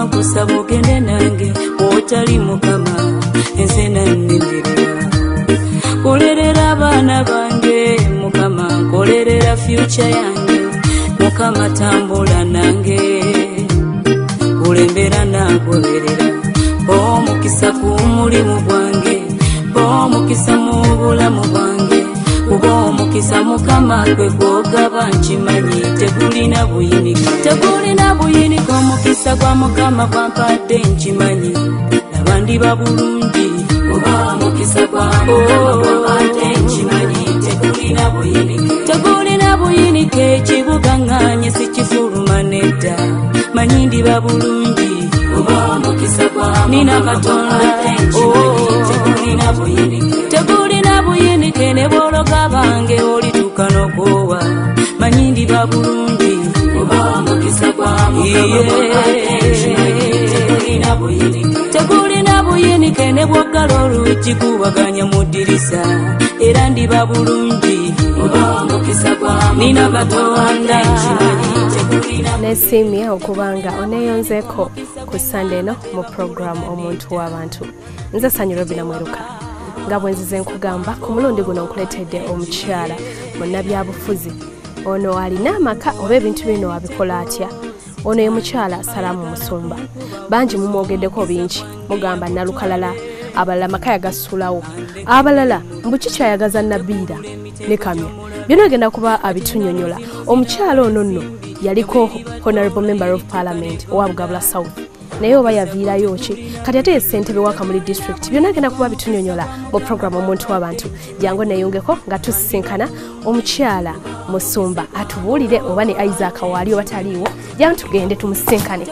nkusaba ogende nange bw'otali mukama enze nannemerera. Kolerera abaana bange mukama, nkolerera future yange mukama, tambula nange kulembera nagoberera. Omukisa ku mulimu gwange, omukisa mu bulamu bwange, kuba omukisa mukama gwe gwogaba nkimanyi, tegulina buyinika, tegulina buyinika. Omukisa gwa mukama gwampadde nkimanyi, nabandi babulungi, kuba omukisa gwa mukama gwampadde nkimanyi, tegulina buyinika, tegulina buyinika. Ekibuga nganye sikifuluma nedda, manyi ndi babulungi, kuba omukisa gwa nina Katonda, tegulina buyinika, tegulina buyinika. Ne bw'ologa bange olituuka n'okoowa, manyi ndi babulungi, kuba omukisa gwa mukama tegulina buyinika, tegulina buyinika. Ne bw'oggala oluggi kuwaganya mu ddirisa, era ndi babulungi, kuba omukisa gwa nina Katonda. Nesimya okubanga oneyonzeeko ku Sunday no mu program omuntu w'abantu. Nze Sanyu Robina Mweruka nga bwe nzize nkugamba ku mulundi guno nkuleetedde omukyala munnabyabufuzi. Ono alina amaka oba ebintu bino abikola atya? Ono ye mukyala Salaamu Musumba. Bangi mumwogeddeko bingi, mugamba nalukalala, abalala maka yagasulawo, abalala mbuki kyayagaza nabiira ne kamya. Byonna agenda kuba abitunyonyola. Omukyala ono nno yaliko Honorable Member of Parliament owa Bugabula South, naye oba yaviirayo ki kati ate ssentebe wa Kamuli District. Byonna agenda kuba bitunyonyola mu program omuntu w'abantu. Jangu neeyongeko nga tusisinkana omukyala Musumba atubuulire oba ne Isaac waali oba taliiwo. Jangu tugende tumusisinkane.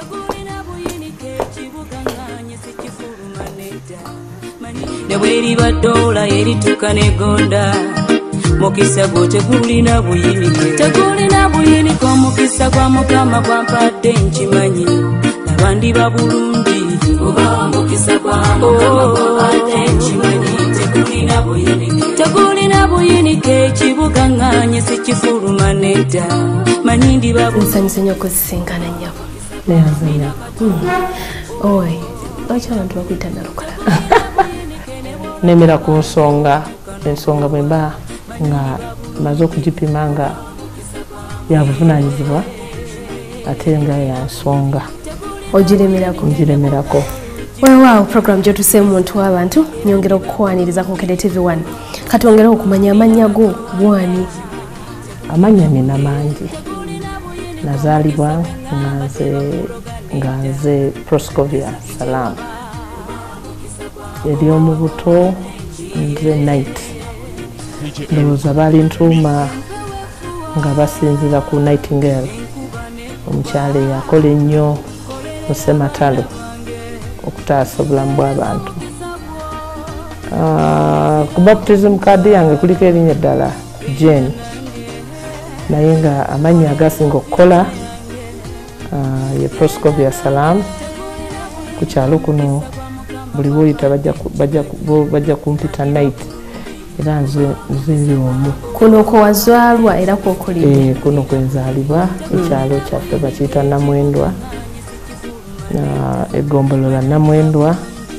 Ne bw'eriba ddoola erituuka n'egonda, mukisa gwo tegulina buyinika, tegulina buyinika. Omukisa gwa mukama gwampadde nkimanyi, nabandi babulungi, kuba omukisa gwa mukama gwampadde nkimanyi, tegulina buyinika, tegulina buyinika. Ekibuga nganye sikifuluma nedda, manyi ndi babulungi. Nsanyuse nnyo okusisinkana nnyabo. Neyazina. Owe, lwaki abantu bakwita nalukalala? Nemera ku nsonga, ensonga bwe mba nga maze okugipima nga yabuvunaanyizibwa ate nga ya nsonga ogiremerako. Ngiremerako. Weewaawo program gyotuseemu muntu w'abantu nyongera okukwaniriza ku Nkede TV1. Kati ongera okumanya amannya go bwani? Amannya nina mangi. Nazaalibwa nga nze Proscovia Salaamu. Eri omu buto nze Night. Ndowooza baali ntuuma nga basinzira ku Nightingale, omukyala eyakola ennyo mu Ssematalo okutaasa obulamu bw'abantu. Ku baptism card yange kuliko erinnya eddala Jane, naye nga amannya agasinga okukola ye Proscovia Salaamu. Ku kyalo kuno buli bwoyita bajja kumpita Night, era nze ndi omu. Kuno kwe wazaalwa era kwokulidde? Kuno kwe nzaalibwa. Ekyalo kyaffe bakiyita Namwendwa, eggombolola Namwendwa,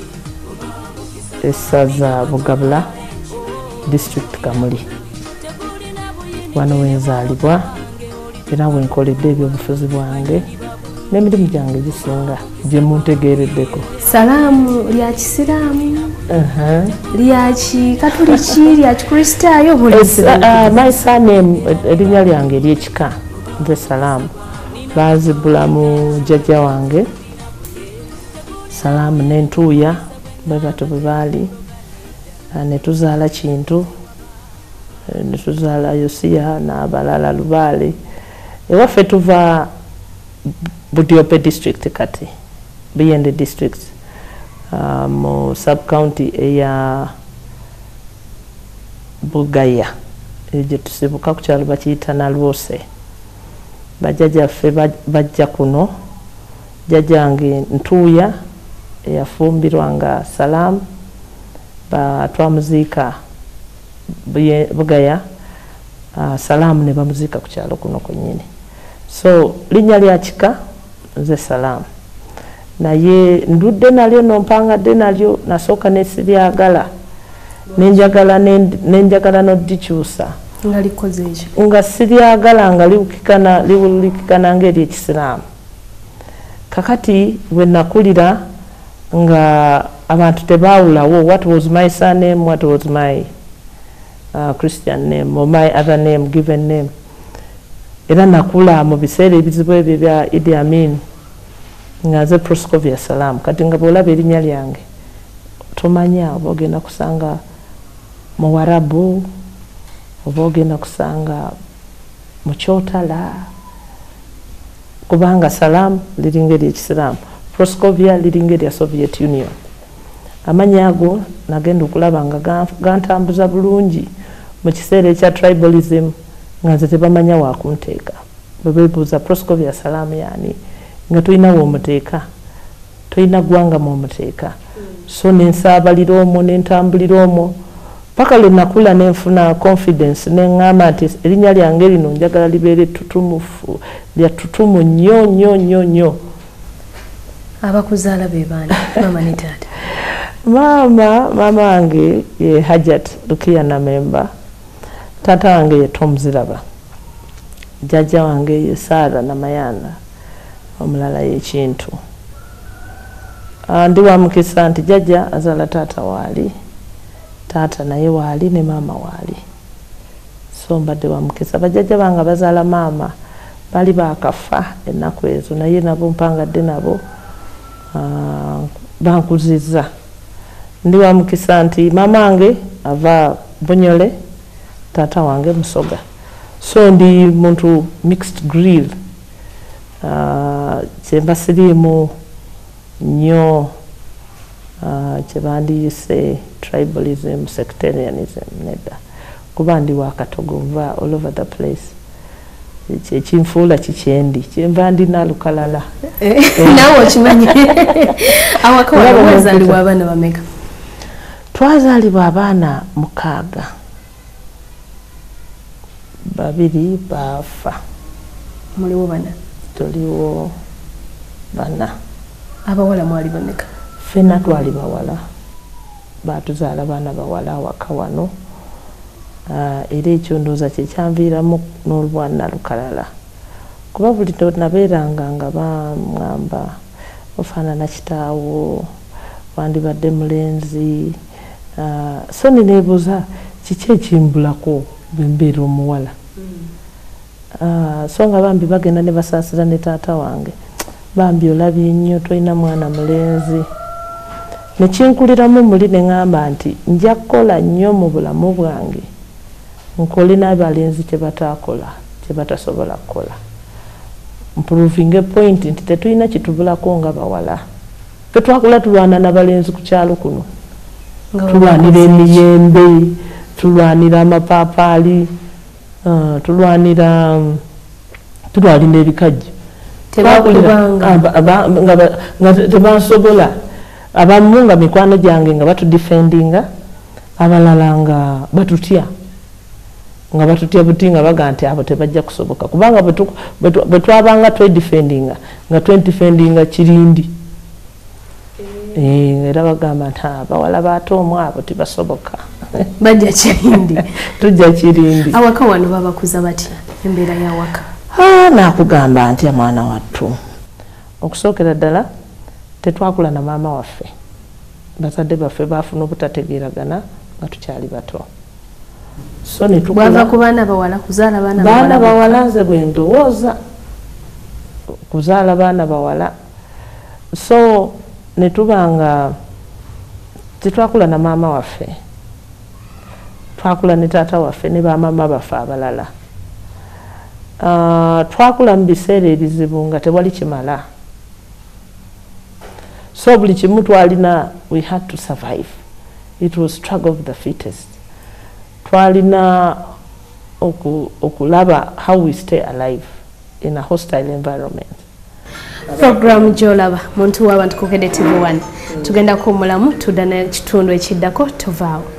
essaza Bugabula, District Kamuli. Wano wenzaalibwa era wenkoledde ebyobufuzi bwange n'emirimu gyange gisinga gye muntegeereddeko. Salaamu lya Kisiraamu? Lya Kikatuliki? Lya Kikristaayo? My surname erinnya lyange ery'ekika nze Salaamu baazibula mu jjajja wange Salaamu n'entuuya bwe bato bwe baali, ne tuzaala Kintu, ne tuzaala Yosiya n'abalala Lubaale. Ewaffe tuva Budyope District kati Biyende District mu sub-county eya Bugaya gye tusibuka ku kyalo bakiyita Nalwose. Bajjajjaffe bajja kuno. Jjajjange Ntuuya eyafumbirwanga Salaamu twamuziika Bugaya, Salaamu ne bamuziika ku kyalo kuno kwennyini. So linnya lya kika nze Salaamu. naye ndudde nalyo nompangadde nalyo nasooka nesiryagala nenjagala nodikyusa nga siryagala nga liwulikikana ngeri ekisiraamu. Kakati bwe nakulira nga abantu tebawulawo what was my surname, what was my Christian name or my other name, given name. Era nakula mu biseera ebizibu ebyo bya Idi Amin nga nze Proscovia Salam. Kati nga bwolaba erinnya lyange tomanya oba ogenda kusanga mu Warabu oba ogenda kusanga mu Kyotala kubanga Salam liringa ery'Ekisiraamu, Proscovia liringa erya Soviet Union. Amanya ago nagenda okulaba nga gantambuza bulungi mu kiseera ekya tribalism nga nze tebamanya wakunteeka. Bwe beebuuza Proscovia Salam yani nga tulina w'omuteeka, tulina ggwanga mw'omuteeka. So nensaabalira omwo nentambulira omwo paka lwe nakula nenfuna confidence neŋŋamba nti erinnya lyange lino njagala libeere tutumufu lya tutumu nnyo nnyo nnyo nnyo. Abakuzaala be baani mama ne taata? Maama wange ye Hajat Rukia Namemba, taata wange ye Tom Ziraba, jjajja wange ye Saara Namayanda, omulala ye Kintu. Ndi wa mukisa nti jjajja azaala taata waali, taata naye waali ne maama waali. So mbadde wa mukisa. Bajjajja bange bazaala maama bali baakafa ennaku ezo naye nabo mpangadde nabo bankuzizza. Ndi wa mukisa nti maama wange ava Bunyole, taata wange Musoga. So ndi muntu mixed grill. Kyemba siriimu nnyo kye bandiyise tribalism, sectarianism nedda. Kuba ndi wakatogo nva all over the place. Ekinfuula kikyendi kyemba ndina lukalala. Naawe okimanyi. Awaka wano mwazaalibwa abaana bameka? Twazaalibwa abaana 6. 2 baafa. Muliwo bana? Tuliwo 4. Abawala mwali bameka? Ffenna twali bawala. Baatuzaala baana bawala awaka wano. Era ekyo ndowooza kyekyanviiramu n'olwana lukalala. Kuba buli nabeeranga nga baŋŋamba ofaanana kitaawo, wandibadde mulenzi. So neneebuuza kiki ekimbulako bwe mbeera omuwala. So nga bambi bagenda ne basaasira ne taata wange. Bambi olabye nnyo tolina mwana mulenzi. Nekinkuliramu muli ne ŋŋamba nti nja kukola nnyo mu bulamu bwange nkole n'abalenzi kye bataakola, kye batasobola kukola. Mproving point nti tetulina kitubulako nga bawala. Tetwakula tulwana n'abalenzi ku kyalo kuno. Tulwanira emiyembe, tulwanira amapaapaali, tulwanira ebikajjo. Nga tebansobola. Abamu nga mikwano gyange nga batudefendinga, abalala nga batutya. Nga batutya buti nga baga nti abo tebajja kusoboka. Kubanga bwe twabanga twedefendinga, nga twedefendinga Kirindi. Era bagamba nti abawala baatoomu abo tebasoboka. Bajja Kirindi. Tujja Kirindi. Awaka wano babakuza batya embeera y'awaka? Naakugamba ntya mwana wattu. Okusookera ddala tetwakula na maama waffe. Bazadde baffe baafuna obutategeeragana nga tukyali bato. So netukula. Bwava ku baana bawala kuzaala baana bawala? Baana bawala nze bwe ndowooza. Kuzaala baana bawala. So netubanga tetwakula na maama waffe. Twakula ne taata waffe ne bamama baffe abalala. Twakula mu biseera ebizibu nga tewali kimala. So buli kimu twalina, we had to survive. It was struggle of the fittest. Twalina okulaba how we stay alive in a hostile environment. Program gy'olaba muntu w'abantu ku KD TV1 tugenda kumulamu tudda n'ekitundu ekiddako tuvaawo.